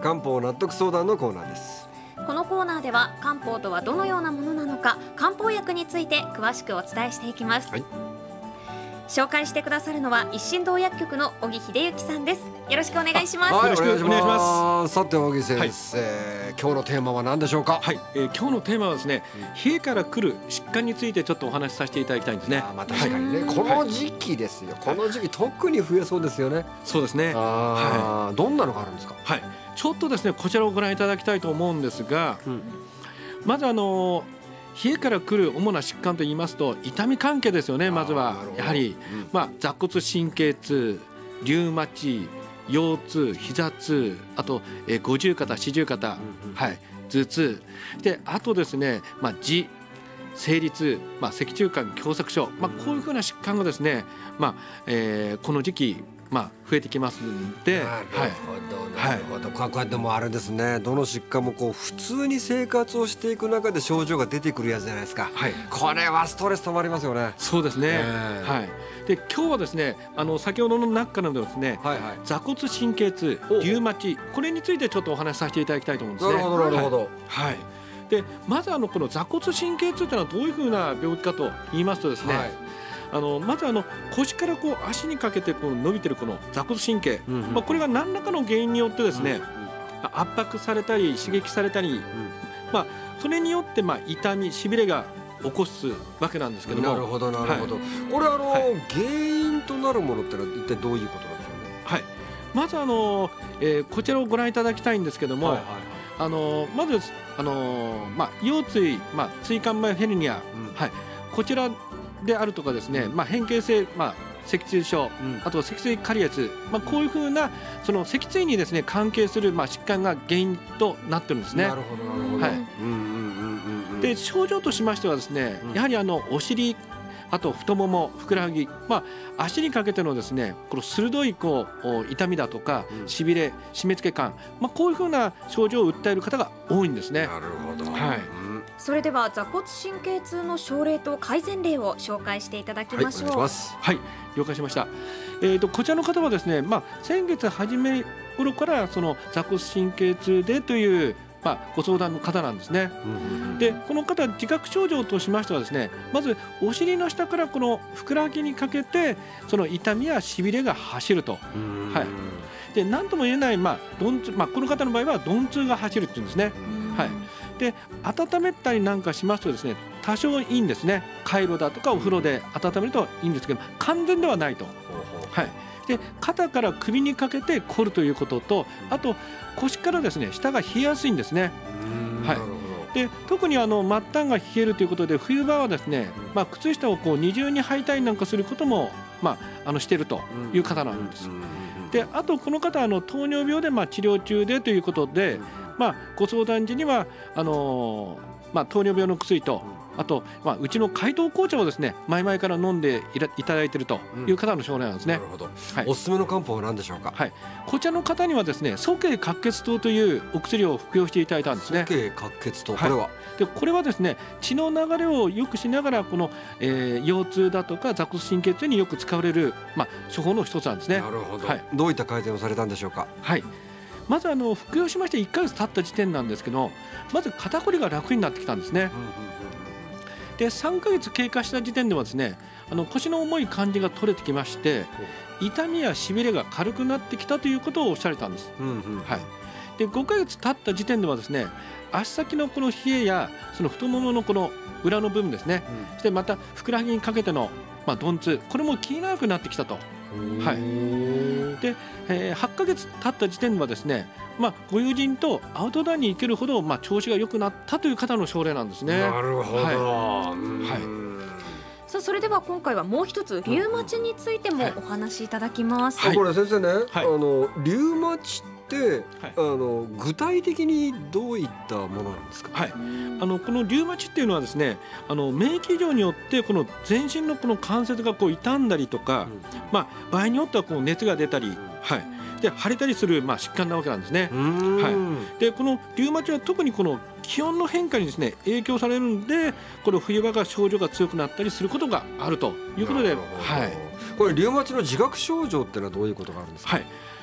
漢方納得相談のコーナーです。 このコーナーでは漢方とはどのようなものなのか、漢方薬について詳しくお伝えしていきます。 はい、 紹介してくださるのは一心堂薬局の小木秀幸さんです。よろしくお願いします。 はい、 よろしくお願いします。 さて小木先生、今日のテーマは何でしょうか。 はい、今日のテーマはですね、冷えから来る疾患についてちょっとお話しさせていただきたいんですね。 まあ確かにね、この時期ですよ、この時期特に増えそうですよね。 そうですね。 どんなのがあるんですか。 はい、ちょっとですねこちらをご覧いただきたいと思うんですが、まず冷えから来る主な疾患といいますと痛み関係ですよね。まずはやはり、坐骨神経痛、リュウマチ、腰痛、膝痛、あと五十肩、四十肩、頭痛で、あとですね、痔、生理痛、脊柱管狭窄症、こういうふうな疾患がですね、この時期増えてきますので、 なるほど、こうやってもあれですね、どの疾患も普通に生活をしていく中で症状が出てくるやつじゃないですか。これはストレス溜まりますよね。 そうですね。で今日はですね先ほどの中からのですね、坐骨神経痛、リュウマチ、これについてちょっとお話しさせていただきたいと思うんですね。 なるほど。 でまずこの坐骨神経痛というのはどういうふうな病気かと言いますとですね、まず腰から足にかけて伸びてるこの坐骨神経、これが何らかの原因によってですね、圧迫されたり刺激されたり、それによって痛み、しびれが起こすわけなんですけども。 なるほどなるほど。これ原因となるものってのは一体どういうことなんでしょうね。 まずこちらをご覧いただきたいんですけども、まず腰椎、椎間板ヘルニア、こちらであるとかですね、変形性脊椎症、あと脊椎カリエツ、こういうふうなその脊椎にですね関係する疾患が原因となってるんですね。 なるほどなるほど。 で症状としましてはですね、やはりお尻、あと太もも、ふくらはぎ、足にかけてのですねこの鋭い痛みだとかしびれ、締め付け感、こういうふうな症状を訴える方が多いんですね。 なるほど。 それでは坐骨神経痛の症例と改善例を紹介していただきましょう。 了解しました。こちらの方はですね、先月初め頃からその坐骨神経痛でというご相談の方なんですね。でこの方自覚症状としましてはですね、まずお尻の下からこのふくらはぎにかけてその痛みやしびれが走ると。で何とも言えない鈍痛、この方の場合は鈍痛が走るっていうんですね。で温めたりなんかしますとですね多少いいんですね。カイロだとかお風呂で温めるといいんですけど完全ではないと。で肩から首にかけて凝るということと、あと腰からですね下が冷えやすいんですね。で特に末端が冷えるということで冬場はですね、靴下を二重に履いたりなんかすることもしているという方なんです。であとこの方は糖尿病で治療中でということで、ご相談時には糖尿病の薬と、あとうちの海東紅茶をですね前々から飲んでいただいているという方の症例なんですね。 なるほど。おすすめの漢方は何でしょうか。 こちらの方にはですね鼠径滑血湯というお薬を服用していただいたんですね。 鼠径滑血湯、 これはですね血の流れを良くしながらこの、腰痛だとか坐骨神経痛によく使われる、処方の一つなんですね。 なるほど。どういった改善をされたんでしょうか。 まず服用しまして1ヶ月経った時点なんですけど、まず肩こりが楽になってきたんですね。で3ヶ月経過した時点ではですね腰の重い感じが取れてきまして、痛みやしびれが軽くなってきたということをおっしゃれたんです。で5ヶ月経った時点ではですね足先のこの冷えやその太もものこの裏の部分ですね、そしてまたふくらはぎにかけての鈍痛、これも気にならなくなってきたと。で、8ヶ月経った時点ではですね、ご友人とアウトドアに行けるほど調子が良くなったという方の症例なんですね。 なるほど。 さあそれでは今回はもう一つリウマチについてもお話しいただきます。 これ先生ね、リウマチって具体的にどういったものなんですか。 このリウマチっていうのはですね免疫異常によってこの全身のこの関節が傷んだりとか、場合によっては熱が出たり、で腫れたりする疾患なわけなんですね。でこのリウマチは特にこの気温の変化にですね影響されるんで、この冬場が症状が強くなったりすることがあるということで、 これリウマチの自覚症状ってのはどういうことがあるんですか。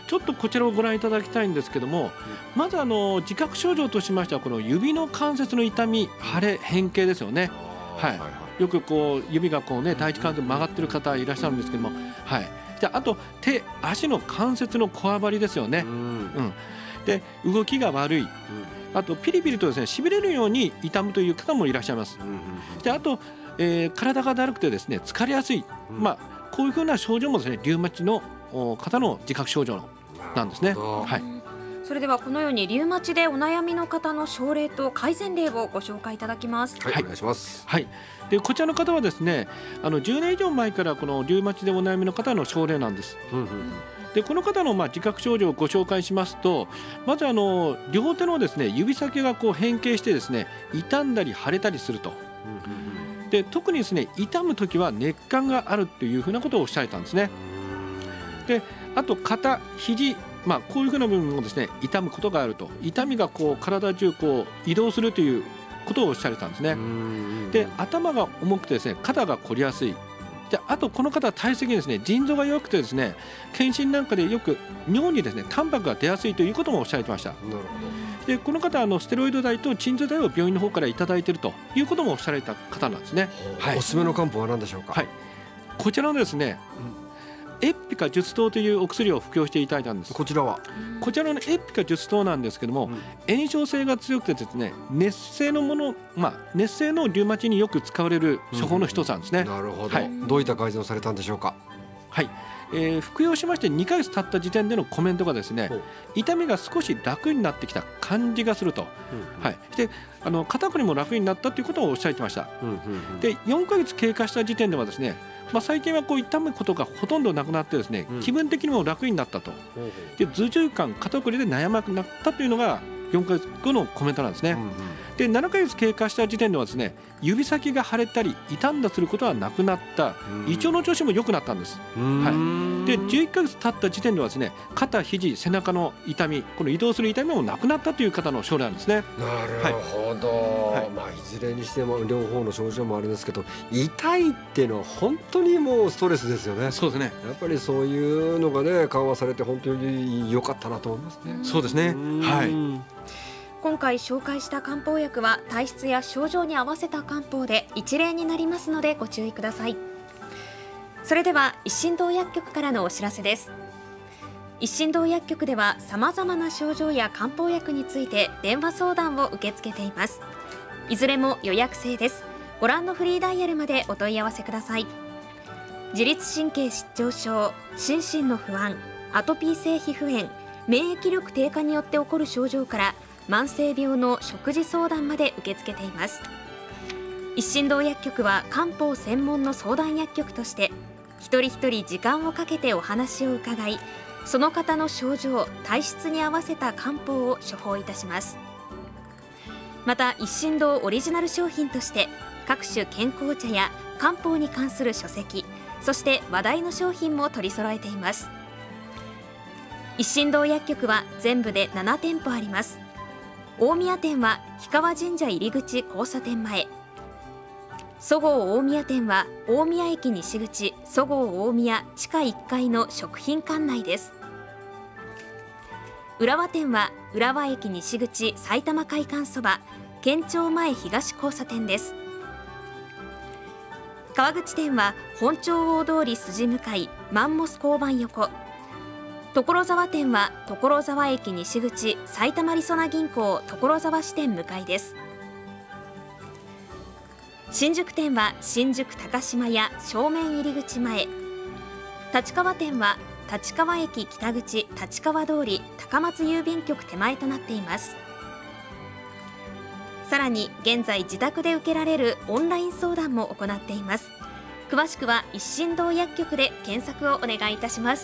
ちょっとこちらをご覧いただきたいんですけども、まず自覚症状としましてはこの指の関節の痛み、腫れ、変形ですよね。はい、よくこう指がこうね、第一関節曲がってる方いらっしゃるんですけども、はい、であと手足の関節のこわばりですよね。で動きが悪い、あとピリピリとですねしびれるように痛むという方もいらっしゃいます。であと、体がだるくてですね疲れやすい、こういうふうな症状もですねリウマチの方の自覚症状なんですね。はい。 それではこのようにリウマチでお悩みの方の症例と改善例をご紹介いただきます。 はい、お願いします。 はい。でこちらの方はですね10年以上前からこのリウマチでお悩みの方の症例なんです。でこの方の自覚症状をご紹介しますと、まず両手のですね指先がこう変形してですね傷んだり腫れたりすると。で特にですね痛む時は熱感があるというふうなことをおっしゃったんですね。であと肩、肘、こういうふうな部分もですね痛むことがあると、痛みがこう体中こう移動するということをおっしゃれたんですね。で頭が重くてですね肩が凝りやすい。であとこの方は体積にですね腎臓が弱くてですね検診なんかでよく尿にですねタンパクが出やすいということもおっしゃってました。でこの方はステロイド剤と鎮痛剤を病院の方からいただいているということもおっしゃられた方なんですね。 はい、おすすめの漢方は何でしょうか。 はい、こちらのですね、エッピカ術湯というお薬を服用していただいたんです。 こちらのエッピカ術湯なんですけども、炎症性が強くてですね熱性のもの、熱性のリウマチによく使われる処方の一つなんですね。 なるほど、どういった改善をされたんでしょうか。 はい、服用しまして2ヶ月経った時点でのコメントがですね痛みが少し楽になってきた感じがすると、はい、で肩こりも楽になったということをおっしゃってました。で4ヶ月経過した時点ではですね最近はこう痛むことがほとんどなくなってですね、気分的にも楽になったと。で頭重感、肩こりで悩まなくなったというのが4ヶ月後のコメントなんですね。で7ヶ月経過した時点ではですね指先が腫れたり傷んだすることはなくなった、胃腸の調子も良くなったんです。はい、で11ヶ月経った時点ではですね肩、肘、背中の痛み、この移動する痛みもなくなったという方の症例なんですね。 なるほど、いずれにしても両方の症状もあるんですけど、痛いっていうのは本当にもうストレスですよね。 そうですね。 やっぱりそういうのがね緩和されて本当に良かったなと思いますね。 そうですね。はい。 今回紹介した漢方薬は体質や症状に合わせた漢方で一例になりますのでご注意ください。それでは一心堂薬局からのお知らせです。一心堂薬局では様々な症状や漢方薬について電話相談を受け付けています。いずれも予約制です。ご覧のフリーダイヤルまでお問い合わせください。自律神経失調症、心身の不安、アトピー性皮膚炎、免疫力低下によって起こる症状から慢性病の食事相談まで受け付けています。一心堂薬局は漢方専門の相談薬局として一人一人時間をかけてお話を伺い、その方の症状、体質に合わせた漢方を処方いたします。また一心堂オリジナル商品として各種健康茶や漢方に関する書籍、そして話題の商品も取り揃えています。一心堂薬局は全部で7店舗あります。大宮店は氷川神社入り口交差点前、そごう大宮店は大宮駅西口そごう大宮地下1階の食品館内です。浦和店は浦和駅西口埼玉会館そば県庁前東交差点です。川口店は本町大通り筋向かいマンモス交番横、所沢店は所沢駅西口埼玉りそな銀行所沢支店向かいです。新宿店は新宿高島屋正面入り口前、立川店は立川駅北口立川通り高松郵便局手前となっています。さらに現在自宅で受けられるオンライン相談も行っています。詳しくは一心堂薬局で検索をお願いいたします。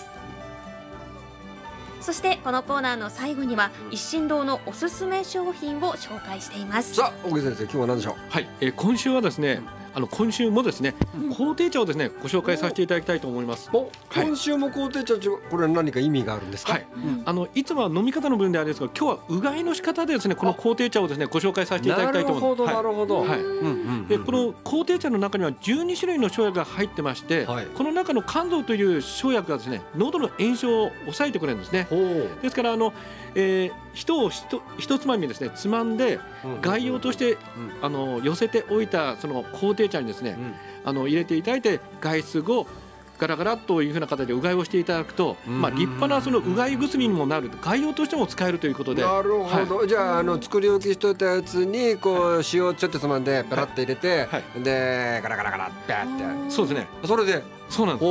そしてこのコーナーの最後には一心堂のおすすめ商品を紹介しています。 さあ、小木先生、今日は何でしょう。 はい、今週はですね今週もですね、工程茶をですねご紹介させていただきたいと思います。 今週も工程茶、これは何か意味があるんですか？ いつもは飲み方の分であれですが、今日はうがいの仕方でですねこの工程茶をですねご紹介させていただきたいと思います。 なるほど。 でこの工程茶の中には12種類の生薬が入ってまして、この中の甘草という生薬がですね喉の炎症を抑えてくれるんですね。ですから人を一つまみですねつまんで外用として寄せておいたその工程茶にですね入れていただいて、外出後ガラガラというふうな形でうがいをしていただくと、立派なそのうがい薬にもなる、外用としても使えるということで。 なるほど。じゃあ作り置きしといたやつにこう塩をちょっとつまんでペラッと入れて、でガラガラガラってやって、 そうですね。 それでそうなんです。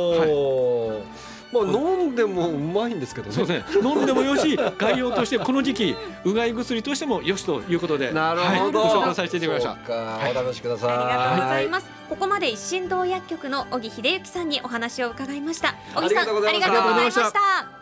飲んでもうまいんですけどね。 そうですね。飲んでもよし、外用としてこの時期うがい薬としてもよしということで、 なるほど。 ご紹介させていただきました。 お試しください。 ありがとうございます。ここまで一心堂薬局の小木秀幸さんにお話を伺いました。小木さん、ありがとうございました。